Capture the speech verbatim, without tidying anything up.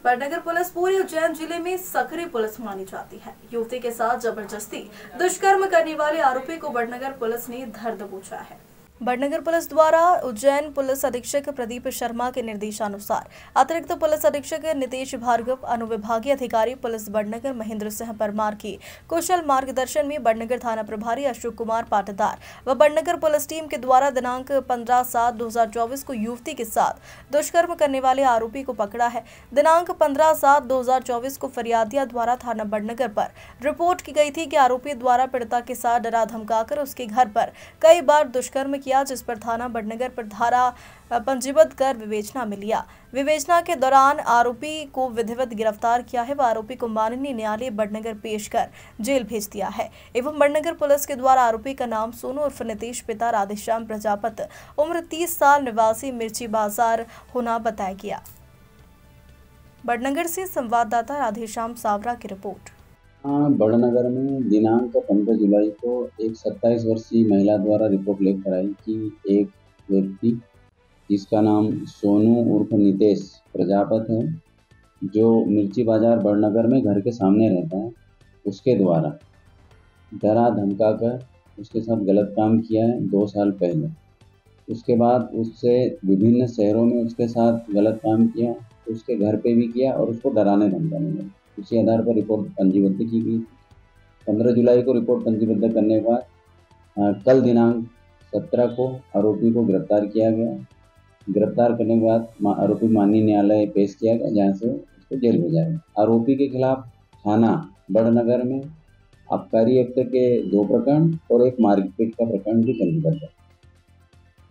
Badnagar police पूरे उज्जैन जिले में सक्रिय पुलिस मानी जाती है। युवती के साथ जबरदस्ती दुष्कर्म करने वाले आरोपी को बड़नगर पुलिस ने धर दबोचा है। बड़नगर पुलिस द्वारा उज्जैन पुलिस अधीक्षक प्रदीप शर्मा के निर्देशानुसार अतिरिक्त पुलिस अधीक्षक नितेश भार्गव, अनुविभागीय अधिकारी पुलिस बड़नगर महेंद्र सिंह परमार की कुशल मार्गदर्शन में बड़नगर थाना प्रभारी अशोक कुमार पाटीदार व बड़नगर पुलिस टीम के द्वारा दिनांक पंद्रह सात दो हजार चौबीस को युवती के साथ दुष्कर्म करने वाले आरोपी को पकड़ा है। दिनांक पंद्रह सात दो हजार चौबीस को फरियादिया द्वारा थाना बड़नगर पर रिपोर्ट की गई थी कि आरोपी द्वारा पीड़िता के साथ डरा धमकाकर उसके घर पर कई बार दुष्कर्म किया, जिस पर थाना बड़नगर पर धारा पंजीबद्ध कर विवेचना में लिया। विवेचना के दौरान आरोपी को विधिवत गिरफ्तार किया है व आरोपी को माननीय न्यायालय बड़नगर पेश कर जेल भेज दिया है। एवं बड़नगर पुलिस के द्वारा आरोपी का नाम सोनू उर्फ नीतीश, पिता राधेश्याम प्रजापति, उम्र तीस साल, निवासी मिर्ची बाजार होना बताया गया। बड़नगर से संवाददाता राधेश्याम सावरा की रिपोर्ट। बड़नगर में दिनांक पंद्रह जुलाई को एक सत्ताईस वर्षीय महिला द्वारा रिपोर्ट लेकर आई कि एक व्यक्ति जिसका नाम सोनू उर्फ नीतेश प्रजापति है, जो मिर्ची बाजार बड़नगर में घर के सामने रहता है, उसके द्वारा डरा धमकाकर उसके साथ गलत काम किया है दो साल पहले। उसके बाद उससे विभिन्न शहरों में उसके साथ गलत काम किया, उसके घर पे भी किया और उसको डराने धमकाने लगा। उसी आधार पर रिपोर्ट पंजीबद्ध की गई। पंद्रह जुलाई को रिपोर्ट पंजीबद्ध करने के बाद कल दिनांक सत्रह को आरोपी को गिरफ्तार किया गया। गिरफ्तार करने के बाद आरोपी माननीय न्यायालय पेश किया गया, जहां से उसको जेल भेजा गया। आरोपी के खिलाफ थाना बड़नगर में आबकारी एक्ट के दो प्रकरण और एक मारपीट का प्रकरण भी पंजीबद्ध है।